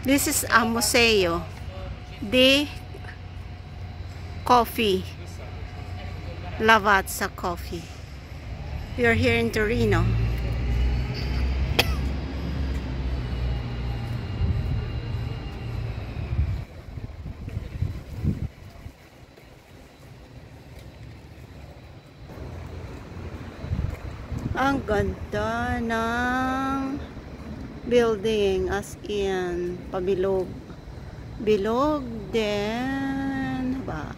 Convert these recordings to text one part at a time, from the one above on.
This is a museo di coffee, Lavazza Coffee. We are here in Torino. Ang ganda ng building, as in pabilog. Bilog din ba?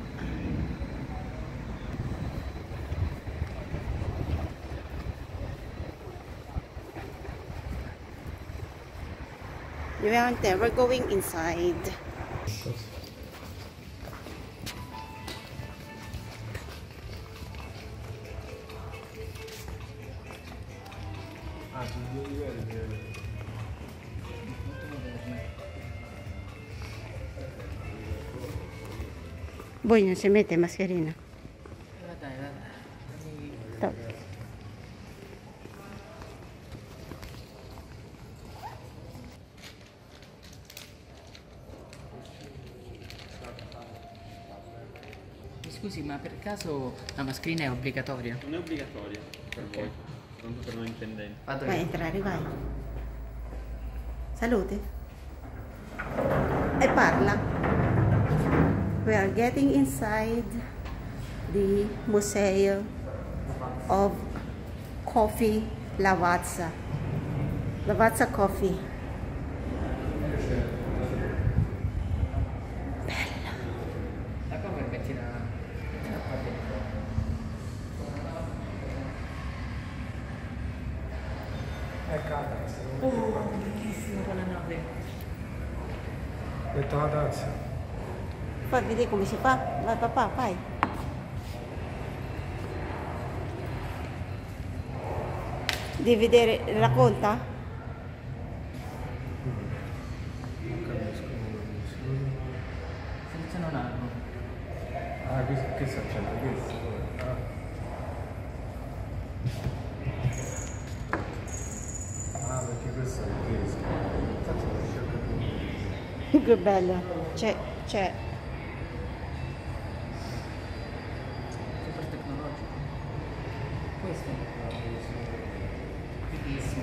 We're going inside. Voi non si mette mascherina? Dai. Scusi, ma per caso la mascherina è obbligatoria? Non è obbligatoria per voi, tanto per noi intendenti. Vado Vai a io. entrare, vai. Salute. E parla. We are getting inside the Museo of Coffee Lavazza. Lavazza Coffee. La cover mettila qua dentro. Oh, bellissima quella nave. Metto la tazza. Fai vedere come si fa? Vai papà, vai. Devi vedere, racconta? Non capisco. Seleziona un anno. Ah, che sta facendo? Questo? Ah, perché questo è il tedesco. Infatti non riesco a capire. Che bello. C'è. Super tecnologico. Questo è fighissimo.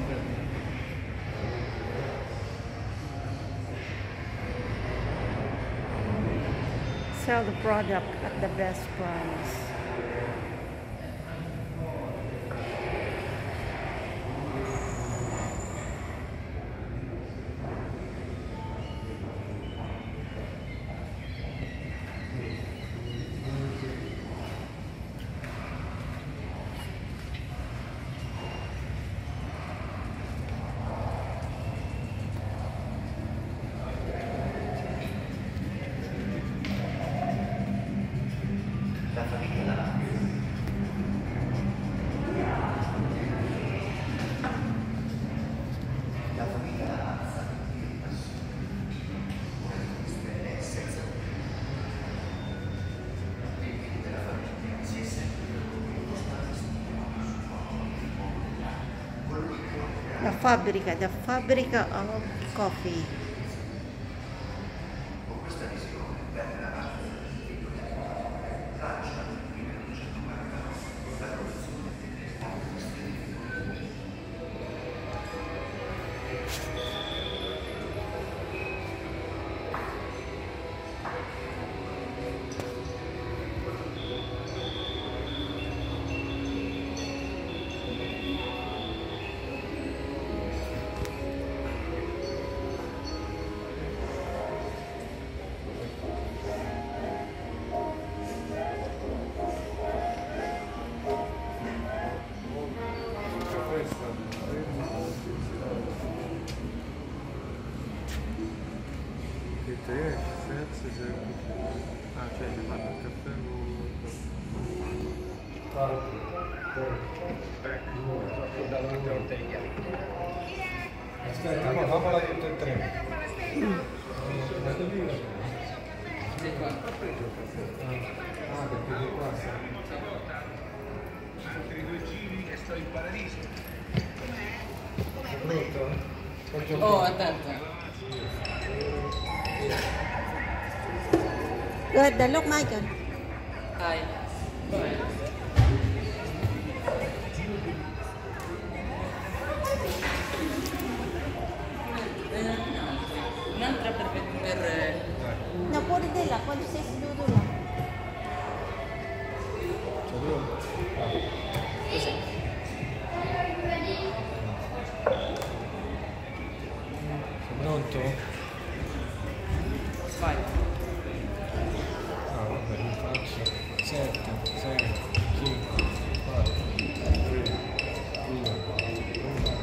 Sell the product at the best price. The fabbrica of coffee. Che te, senza ah, cioè mi fanno il caffè aspetta, ma fammela tutte e tre. Ah, perché di qua altri 2 giri e sto in paradiso. È brutto? Oh, attento. Good, look, Michael. Dai. Dov'è? Un'altra per... No, pure di là, quando sei seduto là. C'è due? Così. Sei pronto? Vai. Ah, vabbè, mi faccio 7, 6, 5, 4, 3, 2, 1.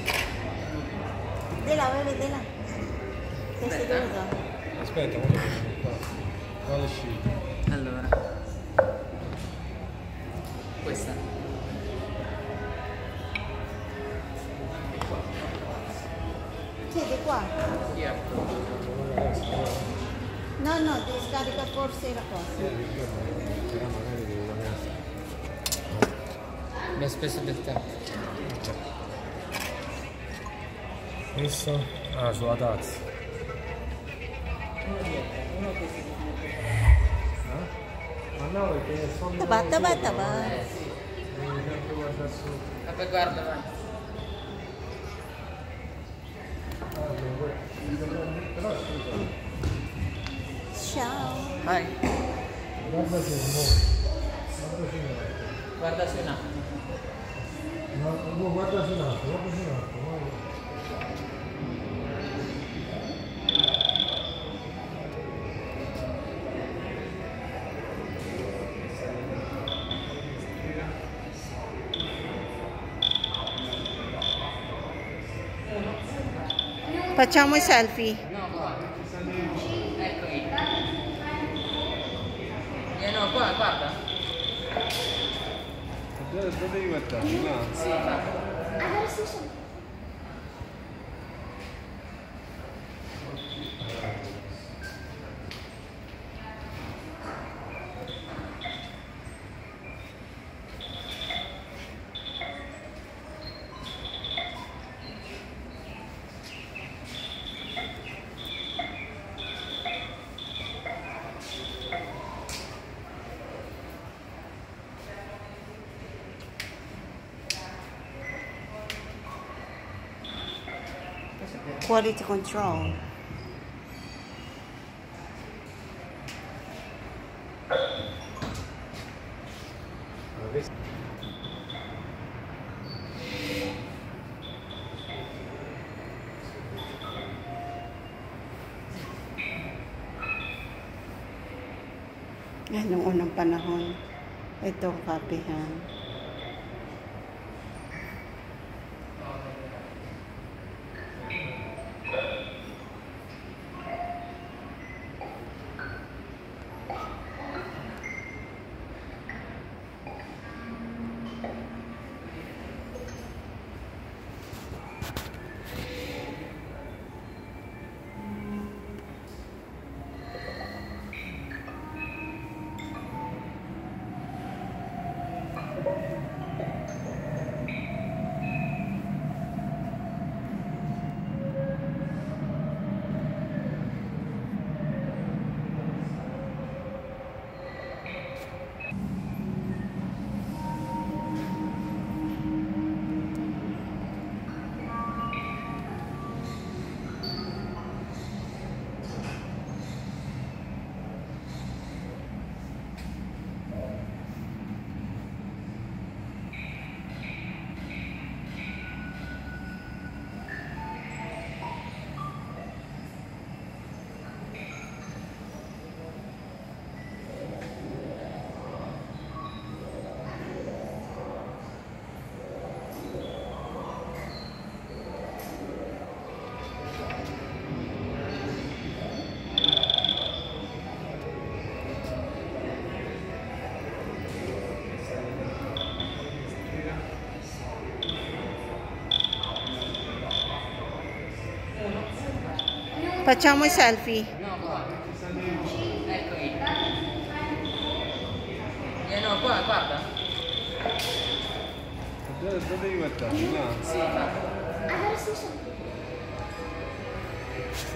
Di là, vai, di là. Sei seduto. Aspetta, guarda qua. Vado uscito. Allora. Questa. E qua. Sì, di qua. Via. No, no, devi scaricare forse la cosa. Però magari devo Abbiamo speso del tempo. Questo? Ah, sulla tazza. Uno dietro, uno così. Ma no, perché sono... Taba. Sì. Devi sempre guardare su. Vabbè, guarda, vai. Però scusa, Ciao. Vai. guarda su, no. Guarda su un attimo. Guarda su un attimo. No, guarda su un attimo, guarda su un attimo. Facciamo i selfie. No, qua. Eccomi. No, qua, guarda. Dove devi guardare? Là? Sì, va. Quality control. Yan, noong unang panahon. Ito, kapihan. Facciamo i selfie. No, qua. Eccomi. No, qua, guarda. Dove devi guardare? Là? Sì, va.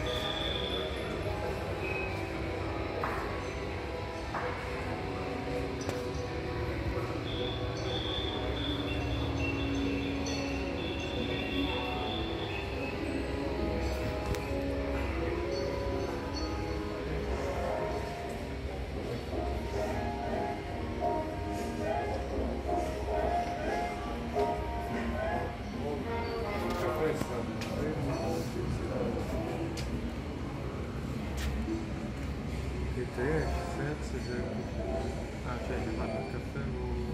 Te, Fez, ah, cioè, mi fanno il caffè con